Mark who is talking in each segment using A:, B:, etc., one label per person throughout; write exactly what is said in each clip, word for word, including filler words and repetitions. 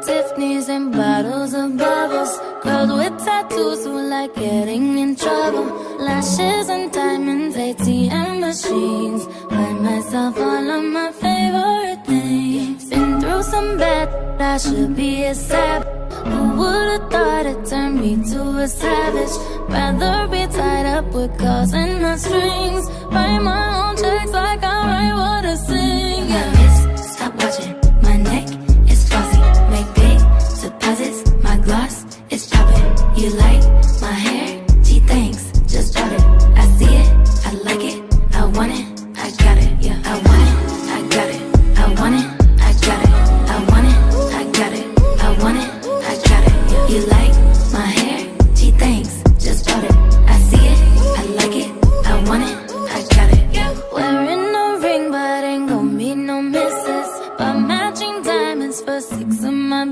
A: Tiffany's and bottles of bubbles. Girls with tattoos who like getting in trouble. Lashes and diamonds, A T M machines. Buy myself all of my favorite things. Been through some bad, I should be a savage. Who would've thought it turned me to a savage? Rather be tied up with calls and not strings. Write my own checks like I write what I sing. Yeah. My wrist, stop watching. My neck is flossy. Make big deposits. My gloss is poppin'. You like my hair? Gee, thanks. Just bought it. I see it. I like it. I want it. I got it. Yeah. I want it. I got it. I want it. I got it. I want it. I got it. I want it. I got it. Yeah. You like my hair? Gee, thanks. Just bought it. I see it. I like it. I want it. I got it. Yeah. Wearing a ring, but ain't gon' be no misses. But matching diamonds for six of my.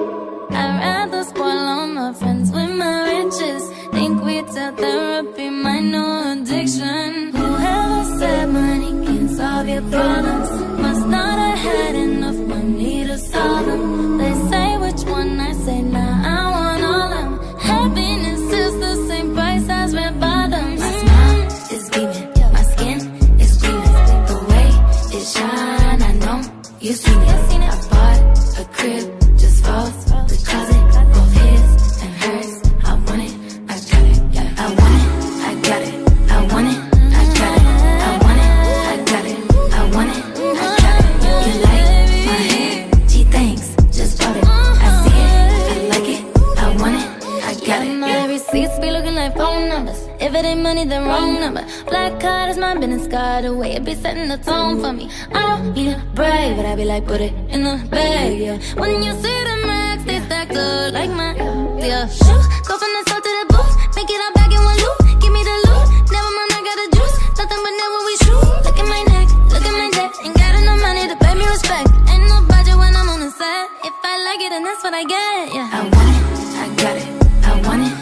A: I'd rather spoil all my friends with my riches. Think we tell therapy my no addiction. Whoever said money can solve your problems must not have had enough money to solve them. They say which one, I say nah, I want all them. Happiness is the same price as red bottoms. My smile is beaming, my skin is gleaming. The way it shine, I know you seen it. I bought a crib just for the closet, both his and hers. I want it, I got it. I want it, I got it. I want it, I got it. I want it, I got it. I want it, I got it. You like my hair? Gee, thanks. Just bought it. I see it, I like it. I want it, I got it. My receipts be looking like phone numbers. If it ain't money, then wrong number. Black card is my business card. The way it be setting the tone for me. I don't need a brave, but I be like, put it in the bag, yeah. When you see the max, they stack up like my, yeah. Shoot, go from the south to the booth. Make it all back in one loop. Give me the loot. Never mind, I got the juice. Nothing but never we shoot. Look at my neck, look at my neck. Ain't got enough money to pay me respect. Ain't no budget when I'm on the set. If I like it, then that's what I get, yeah. I want it, I got it. I want it.